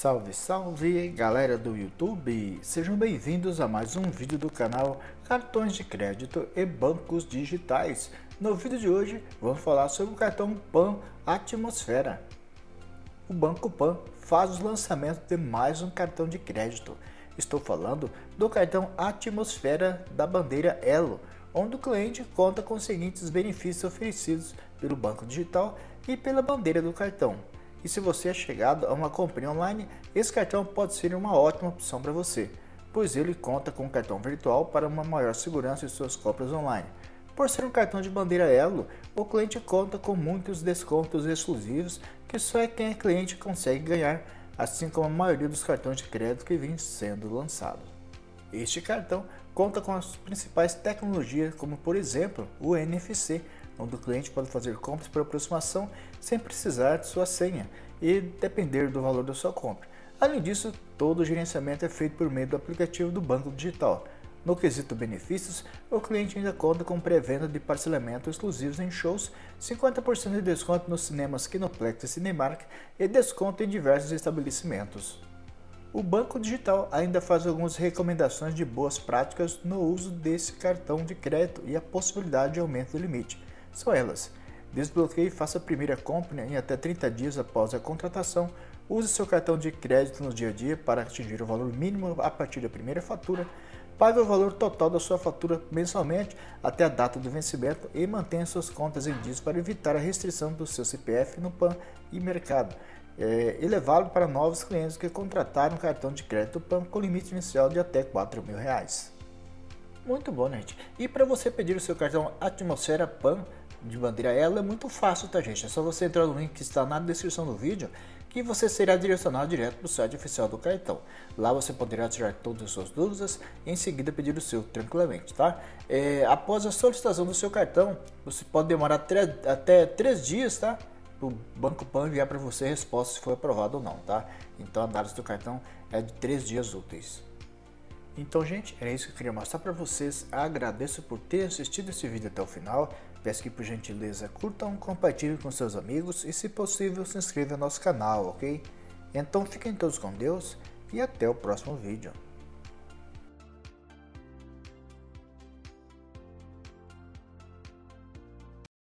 Salve, salve galera do YouTube! Sejam bem-vindos a mais um vídeo do canal Cartões de Crédito e Bancos Digitais. No vídeo de hoje vamos falar sobre o cartão PAN Atmosfera. O Banco PAN faz o lançamento de mais um cartão de crédito. Estou falando do cartão Atmosfera da bandeira Elo, onde o cliente conta com os seguintes benefícios oferecidos pelo banco digital e pela bandeira do cartão. E se você é chegado a uma compra online, esse cartão pode ser uma ótima opção para você, pois ele conta com um cartão virtual para uma maior segurança em suas compras online. Por ser um cartão de bandeira Elo, o cliente conta com muitos descontos exclusivos que só quem é cliente consegue ganhar, assim como a maioria dos cartões de crédito que vem sendo lançados. Este cartão conta com as principais tecnologias, como por exemplo o NFC, onde o cliente pode fazer compras por aproximação sem precisar de sua senha e depender do valor da sua compra. Além disso, todo o gerenciamento é feito por meio do aplicativo do banco digital. No quesito benefícios, o cliente ainda conta com pré-venda de parcelamento exclusivos em shows, 50% de desconto nos cinemas Kinoplex e Cinemark e desconto em diversos estabelecimentos. O banco digital ainda faz algumas recomendações de boas práticas no uso desse cartão de crédito e a possibilidade de aumento do limite. São elas: desbloqueie e faça a primeira compra em até 30 dias após a contratação, use seu cartão de crédito no dia a dia para atingir o valor mínimo a partir da primeira fatura, pague o valor total da sua fatura mensalmente até a data do vencimento e mantenha suas contas em dias para evitar a restrição do seu CPF no PAN e mercado. E levá-lo para novos clientes que contrataram um cartão de crédito PAN com limite inicial de até R$4.000. Muito bom, né, gente? E para você pedir o seu cartão Atmosfera PAN de bandeira Elo é muito fácil, tá, gente? É só você entrar no link que está na descrição do vídeo que você será direcionado direto para o site oficial do cartão. Lá você poderá tirar todas as suas dúvidas e em seguida pedir o seu tranquilamente, tá? Após a solicitação do seu cartão, você pode demorar até 3 dias, tá? O Banco PAN enviar para você a resposta se foi aprovado ou não, tá? Então a análise do cartão é de 3 dias úteis. Então, gente, era isso que eu queria mostrar para vocês. Agradeço por ter assistido esse vídeo até o final. Peço que, por gentileza, curtam, compartilhem com seus amigos e, se possível, se inscrevam no nosso canal, ok? Então, fiquem todos com Deus e até o próximo vídeo.